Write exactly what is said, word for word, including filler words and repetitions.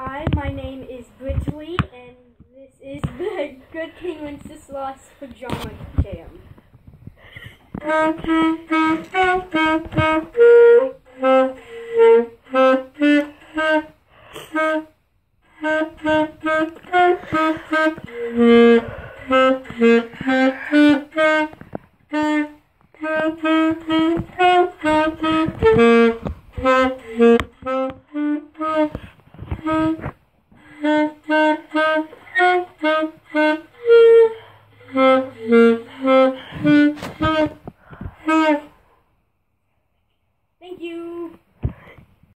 Hi, my name is Bridgely, and this is the Good King Wenceslas Pajama Jam.